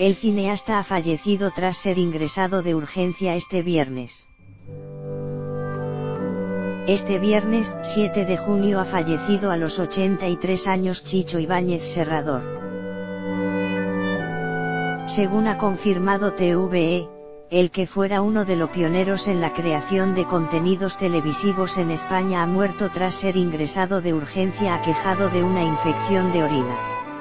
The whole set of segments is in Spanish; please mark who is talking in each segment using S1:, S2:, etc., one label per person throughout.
S1: El cineasta ha fallecido tras ser ingresado de urgencia este viernes. Este viernes, 7 de junio, ha fallecido a los 83 años Chicho Ibáñez Serrador. Según ha confirmado TVE, el que fuera uno de los pioneros en la creación de contenidos televisivos en España ha muerto tras ser ingresado de urgencia aquejado de una infección de orina.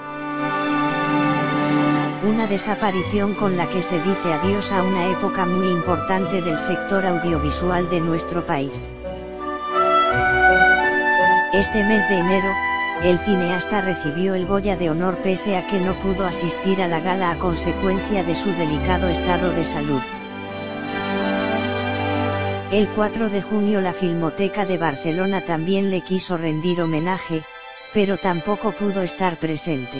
S1: Una desaparición con la que se dice adiós a una época muy importante del sector audiovisual de nuestro país. Este mes de enero, el cineasta recibió el Goya de Honor pese a que no pudo asistir a la gala a consecuencia de su delicado estado de salud. El 4 de junio la Filmoteca de Barcelona también le quiso rendir homenaje, pero tampoco pudo estar presente.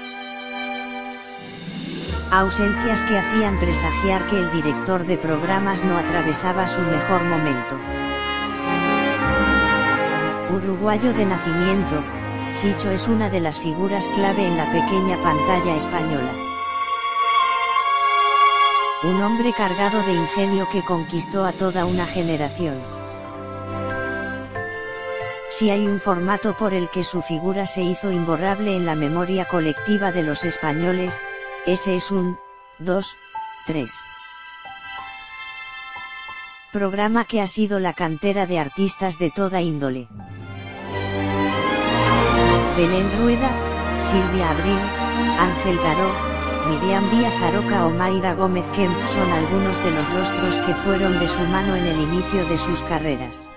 S1: Ausencias que hacían presagiar que el director de programas no atravesaba su mejor momento. Uruguayo de nacimiento, Chicho es una de las figuras clave en la pequeña pantalla española. Un hombre cargado de ingenio que conquistó a toda una generación. Si hay un formato por el que su figura se hizo imborrable en la memoria colectiva de los españoles, ese es un 2, 3. Programa que ha sido la cantera de artistas de toda índole. Belén Rueda, Silvia Abril, Ángel Garó, Miriam Díaz Aroca o Mayra Gómez Kemp son algunos de los rostros que fueron de su mano en el inicio de sus carreras.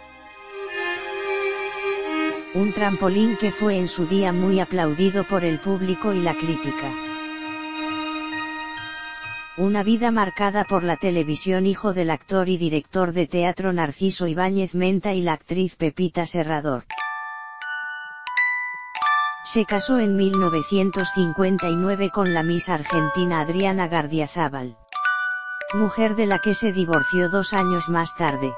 S1: Un trampolín que fue en su día muy aplaudido por el público y la crítica. Una vida marcada por la televisión, hijo del actor y director de teatro Narciso Ibáñez Menta y la actriz Pepita Serrador. Se casó en 1959 con la Miss Argentina Adriana Gardiazabal, mujer de la que se divorció 2 años más tarde.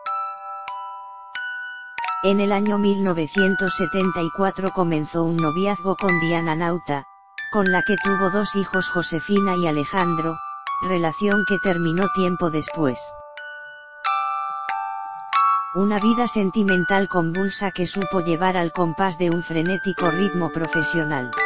S1: En el año 1974 comenzó un noviazgo con Diana Nauta, con la que tuvo 2 hijos, Josefina y Alejandro, relación que terminó tiempo después. Una vida sentimental convulsa que supo llevar al compás de un frenético ritmo profesional.